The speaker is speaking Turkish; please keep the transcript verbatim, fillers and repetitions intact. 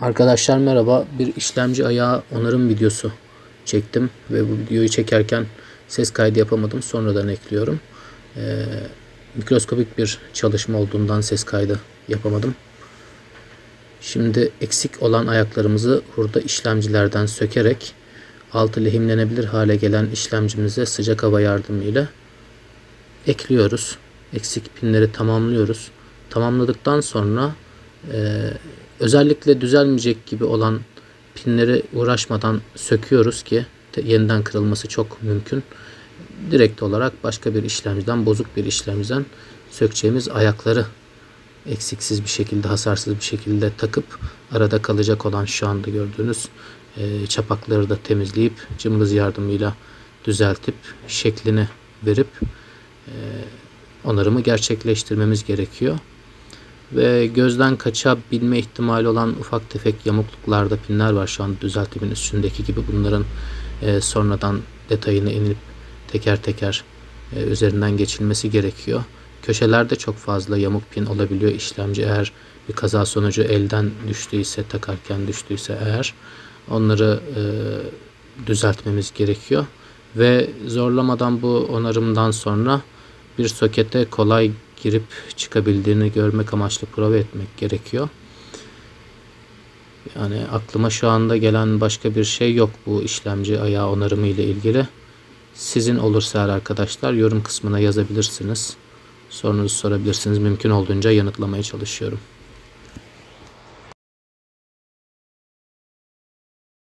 Arkadaşlar merhaba. Bir işlemci ayağı onarım videosu çektim ve bu videoyu çekerken ses kaydı yapamadım. Sonradan ekliyorum. Ee, mikroskopik bir çalışma olduğundan ses kaydı yapamadım. Şimdi eksik olan ayaklarımızı hurda işlemcilerden sökerek altı lehimlenebilir hale gelen işlemcimize sıcak hava yardımıyla ekliyoruz. Eksik pinleri tamamlıyoruz. Tamamladıktan sonra e, özellikle düzelmeyecek gibi olan pinleri uğraşmadan söküyoruz ki yeniden kırılması çok mümkün. Direkt olarak başka bir işlemciden, bozuk bir işlemciden sökeceğimiz ayakları eksiksiz bir şekilde, hasarsız bir şekilde takıp arada kalacak olan şu anda gördüğünüz e, çapakları da temizleyip cımbız yardımıyla düzeltip şeklini verip e, onarımı gerçekleştirmemiz gerekiyor. Ve gözden kaçabilme ihtimali olan ufak tefek yamukluklarda pinler var şu an düzeltimin üstündeki gibi. Bunların e, sonradan detayını inip teker teker e, üzerinden geçilmesi gerekiyor. Köşelerde çok fazla yamuk pin olabiliyor. İşlemci eğer bir kaza sonucu elden düştüyse, takarken düştüyse eğer onları e, düzeltmemiz gerekiyor. Ve zorlamadan bu onarımdan sonra bir sokete kolay girip çıkabildiğini görmek amaçlı prova etmek gerekiyor. Yani aklıma şu anda gelen başka bir şey yok bu işlemci ayağı onarımı ile ilgili. Sizin olursa eğer arkadaşlar yorum kısmına yazabilirsiniz. Sorunuzu sorabilirsiniz. Mümkün olduğunca yanıtlamaya çalışıyorum.